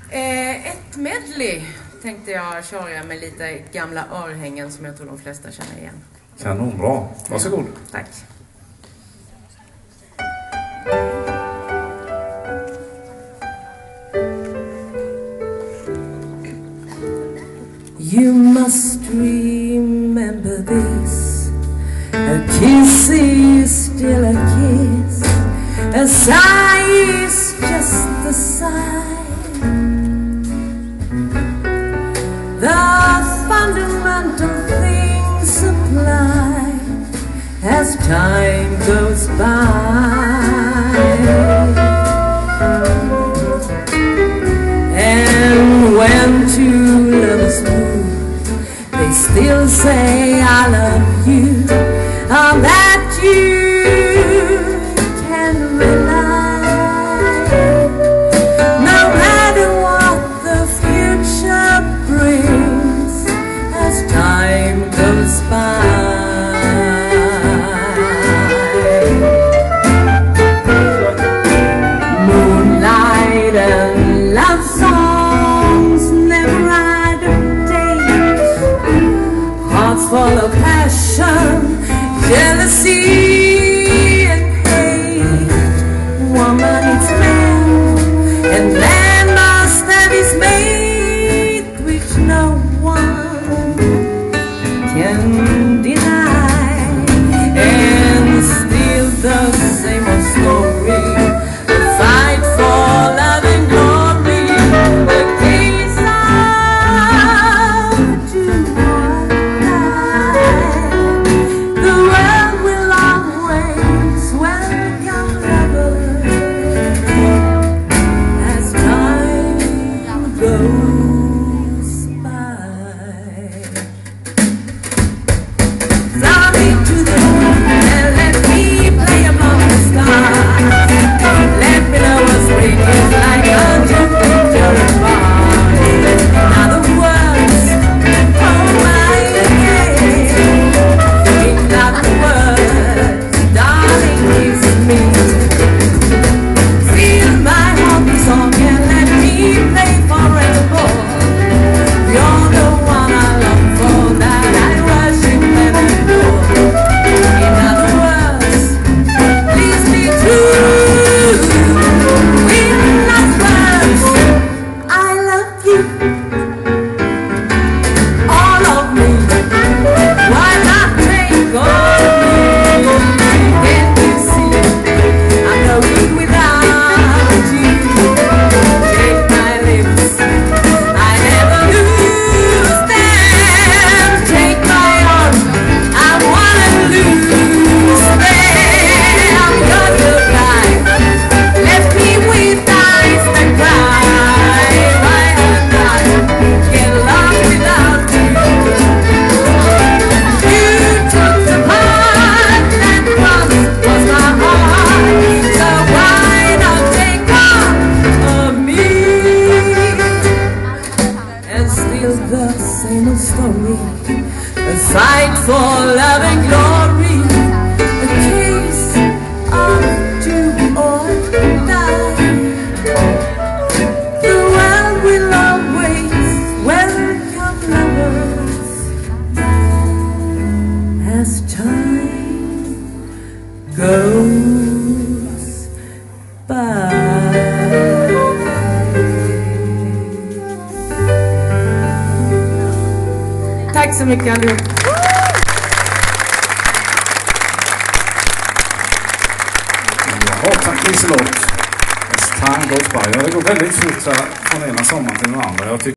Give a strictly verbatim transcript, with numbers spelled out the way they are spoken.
Eh, ett medley tänkte jag köra med lite gamla örhängen som jag tror de flesta känner igen. Kanonbra. Varsågod. Tack. You must remember this. A kiss is still a kiss. A sigh is just a sigh. The fundamental things apply as time goes by. And when two lovers move, they still say I love you, on that you can rely. No matter what the future brings as time goes by. Moonlight and love songs never out of date. Hearts full of passion, jealousy and hate. Woman is man, and man must have his mate, which no one can deny. And still the same old story, the fight for love and glory, the case of do or die. The world will always welcome lovers as time goes by. Fly me to the moon and let me play among the stars. Let me know what spring is like under the body. Now the words, oh my again. In other words, darling, kiss me. Feel my heart song and let me play forevermore. You're the one I long for, that I worship and adore. In other words, please be true. In last words, I love you. All of me. Why not take all of me? Can't you see? I'm going without you. Take my lips, I never lose them. Take my arms, I wanna lose them. I'm gonna die, left me with eyes that cry. Why not get lost without you? You took the part that once was my heart, so why not take part of me? And still the same old story, a fight for love and glory, a case of do or die. The world will always welcome lovers as time goes by. Tack så mycket allihop. Jaha, tack Liselott. As time goes by. Ja, det går väldigt fort från ena sommaren till den andra. Jag tycker